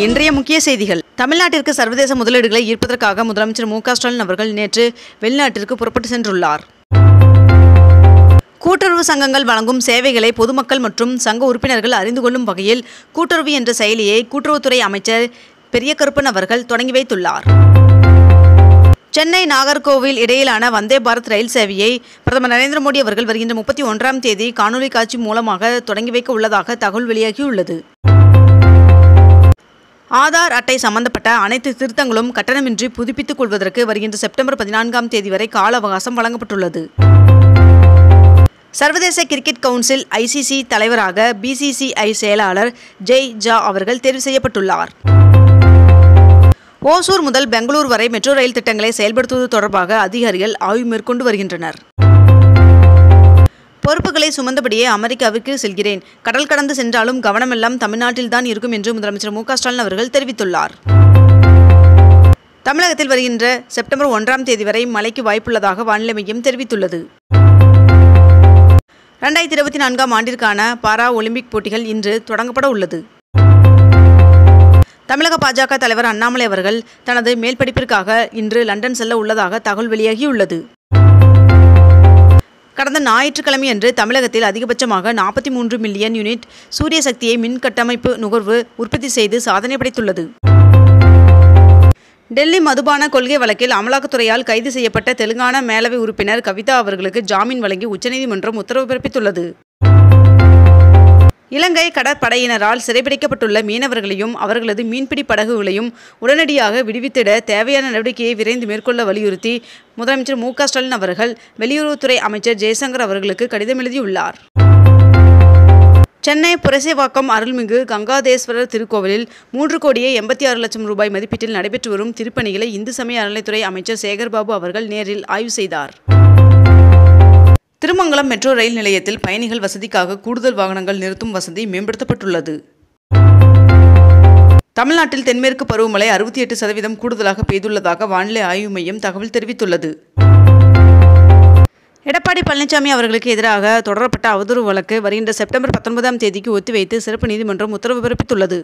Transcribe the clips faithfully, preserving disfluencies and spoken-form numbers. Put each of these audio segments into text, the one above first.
இன்றைய முக்கிய செய்திகள். தமிழ்நாட்டிற்கு சர்வதேச முதலீடுகளை ஈர்ப்பதற்காக முதலமைச்சர் மு க ஸ்டாலின் அவர்கள் நேற்று வெளிநாட்டிற்கு புறப்பட்டு சென்றுள்ளார். கூட்டுறவு சங்கங்கள் வழங்கும் சேவைகளை பொதுமக்கள் மற்றும் சங்க உறுப்பினர்கள் அறிந்து கொள்ளும் வகையில் கூட்டுறவு என்ற செயலியை கூட்டுறவுத்துறை அமைச்சர் பெரியகருப்பன் அவர்கள் தொடங்கி வைத்துள்ளார். சென்னை நாகர்கோவில் இடையிலான வந்தே பாரத் ரயில் சேவையை பிரதமர் நரேந்திர மோடி அவர்கள் வருகின்ற முப்பத்தி ஒன்றாம் தேதி காணொலி காட்சி மூலமாக தொடங்கி வைக்க உள்ளதாக தகவல் வெளியாகியுள்ளது. ஆதார் அட்டை சம்பந்தப்பட்ட அனைத்து திருத்தங்களும் கட்டணமின்றி புதுப்பித்துக் கொள்வதற்கு வருகின்ற செப்டம்பர் பதினான்காம் தேதி வரை கால அவகாசம் வழங்கப்பட்டுள்ளது. சர்வதேச cricket council I C C தலைவராக பி சி சி ஐ செயலாளர் ஜெய் ஜா அவர்கள் தேர்வு செய்யப்பட்டுள்ளார். ஓசூர் முதல் பெங்களூர் வரை மெட்ரோ ரயில் திட்டங்களை செயல்படுத்துவது தொடர்பாக அதிகாரிகள் ஆய்வு மேற்கொண்டு வருகின்றனர். பொறுப்புகளை சுமந்தபடியே அமெரிக்காவிற்கு செல்கிறேன். கடல் கடந்து சென்றாலும் கவனமெல்லாம் தமிழ்நாட்டில்தான் இருக்கும் என்று முதலமைச்சர் மு க ஸ்டாலின் அவர்கள் தெரிவித்துள்ளார். தமிழகத்தில் வருகின்ற செப்டம்பர் ஒன்றாம் தேதி வரை மழைக்கு வாய்ப்புள்ளதாக வானிலை மையம் தெரிவித்துள்ளது. இரண்டாயிரத்தி இருபத்தி நான்காம் ஆண்டிற்கான பாரா ஒலிம்பிக் போட்டிகள் இன்று தொடங்கப்பட உள்ளது. தமிழக பா ஜ க தலைவர் அண்ணாமலை அவர்கள் தனது மேல் படிப்பிற்காக இன்று லண்டன் செல்ல உள்ளதாக தகவல் வெளியாகியுள்ளது. கடந்த ஞாயிற்றுக்கிழமையன்று தமிழகத்தில் அதிகபட்சமாக நாற்பத்தி மூன்று மில்லியன் யூனிட் சூரிய சக்தியை மின் கட்டமைப்பு நுகர்வு உற்பத்தி செய்து சாதனை படைத்துள்ளது. டெல்லி மதுபான கொள்கை வழக்கில் அமலாக்கத்துறையால் கைது செய்யப்பட்ட தெலுங்கானா மேலவை உறுப்பினர் கவிதா அவர்களுக்கு ஜாமீன் வழங்கி உச்சநீதிமன்றம் உத்தரவு பிறப்பித்துள்ளது. இலங்கை கடற்படையினரால் சிறைபிடிக்கப்பட்டுள்ள மீனவர்களையும் அவர்களது மீன்பிடி படகுகளையும் உடனடியாக விடுவித்திட தேவையான நடவடிக்கையை விரைந்து மேற்கொள்ள வலியுறுத்தி முதலமைச்சர் மு க ஸ்டாலின் அவர்கள் வெளியுறவுத்துறை அமைச்சர் ஜெய்சங்கர் அவர்களுக்கு கடிதம் எழுதியுள்ளார். சென்னை புரசைவாக்கம் அருள்மிகு கங்காதேஸ்வரர் திருக்கோவிலில் மூன்று கோடியே எண்பத்தி ஆறு லட்சம் ரூபாய் மதிப்பீட்டில் நடைபெற்று வரும் திருப்பணிகளை இந்து சமய அறநிலைத்துறை அமைச்சர் சேகர்பாபு அவர்கள் நேரில் ஆய்வு செய்தார். திருமங்கலம் மெட்ரோ ரயில் நிலையத்தில் பயணிகள் வசதிக்காக கூடுதல் வாகனங்கள் நிறுத்தும் வசதி மேம்படுத்தப்பட்டுள்ளது. தமிழ்நாட்டில் தென்மேற்கு பருவமழை அறுபத்தி எட்டு சதவீதம் கூடுதலாக பெய்துள்ளதாக வானிலை ஆய்வு மையம் தகவல் தெரிவித்துள்ளது. எடப்பாடி பழனிசாமி அவர்களுக்கு எதிராக தொடரப்பட்ட அவதூறு வழக்கு வருகின்ற செப்டம்பர் பத்தொன்பதாம் தேதிக்கு ஒத்திவைத்து சிறப்பு நீதிமன்றம் உத்தரவு பிறப்பித்துள்ளது.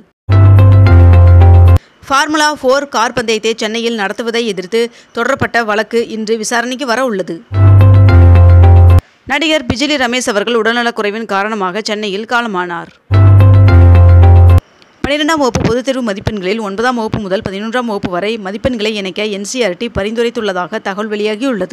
ஃபார்முலா போர் கார் பந்தயத்தை சென்னையில் நடத்துவதை எதிர்த்து தொடரப்பட்ட வழக்கு இன்று விசாரணைக்கு வர உள்ளது. நடிகர் பிஜிலி ரமேஷ் அவர்கள் உடல்நலக்குறைவின் காரணமாக சென்னையில் காலமானார். பன்னிரெண்டாம் வகுப்பு பொதுத் தேர்வு மதிப்பெண்களில் ஒன்பதாம் வகுப்பு முதல் பதினொன்றாம் வகுப்பு வரை மதிப்பெண்களை இணைக்க என் சி ஆர் டி பரிந்துரைத்துள்ளதாக தகவல் வெளியாகியுள்ளது.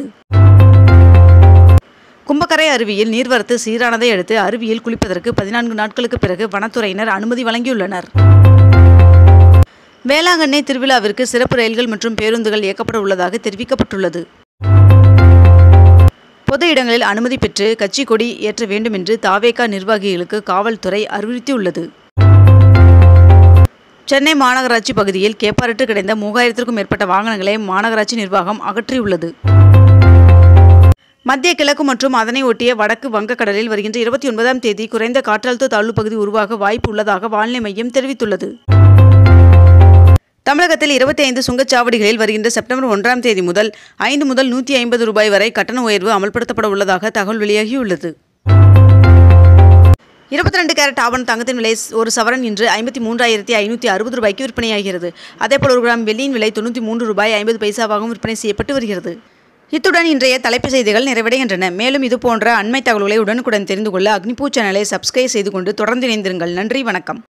கும்பக்கரை அருவியில் நீர்வரத்து சீரானதை அடுத்து அருவியில் குளிப்பதற்கு பதினான்கு நாட்களுக்கு பிறகு வனத்துறையினர் அனுமதி வழங்கியுள்ளனர். வேளாங்கண்ணி திருவிழாவிற்கு சிறப்பு ரயில்கள் மற்றும் பேருந்துகள் இயக்கப்பட உள்ளதாக தெரிவிக்கப்பட்டுள்ளது. பொது இடங்களில் அனுமதி பெற்று கட்சி கொடி ஏற்ற வேண்டும் என்று தாவேகா நிர்வாகிகளுக்கு காவல்துறை அறிவுறுத்தியுள்ளது. சென்னை மாநகராட்சி பகுதியில் கேப்பாரட்டு கிடைந்த மூவாயிரத்திற்கும் மேற்பட்ட வாகனங்களை மாநகராட்சி நிர்வாகம் அகற்றியுள்ளது. மத்திய கிழக்கு மற்றும் அதனை ஒட்டிய வடக்கு வங்கக்கடலில் வருகின்ற இருபத்தி ஒன்பதாம் தேதி குறைந்த காற்றழுத்த தாழ்வு பகுதி உருவாக வாய்ப்பு உள்ளதாக வானிலை மையம் தெரிவித்துள்ளது. தமிழகத்தில் இருபத்தி ஐந்து சுங்கச்சாவடிகளில் வருகின்ற செப்டம்பர் ஒன்றாம் தேதி முதல் ஐந்து முதல் நூற்றி ஐம்பது ரூபாய் வரை கட்டண உயர்வு அமல்படுத்தப்பட உள்ளதாக தகவல் வெளியாகியுள்ளது. இருபத்தி ரெண்டு கேரட் ஆபண தங்கத்தின் விலை ஒரு சவரன் இன்று ஐம்பத்தி மூன்றாயிரத்தி ஐநூற்றி அறுபது ரூபாய்க்கு விற்பனையாகிறது. அதேபோல் ஒரு கிராம் வெள்ளியின் விலை தொண்ணூற்றி மூன்று ரூபாய் ஐம்பது பைசாவாகவும் விற்பனை செய்யப்பட்டு வருகிறது. இத்துடன் இன்றைய தலைப்பு செய்திகள் நிறைவடைகின்றன. மேலும் இதுபோன்ற அண்மை தகவல்களை உடனுக்குடன் தெரிந்து கொள்ள அக்னிபூ சேனலை சப்ஸ்கிரைப் செய்து கொண்டு தொடர்ந்து இணைந்திருங்கள். நன்றி, வணக்கம்.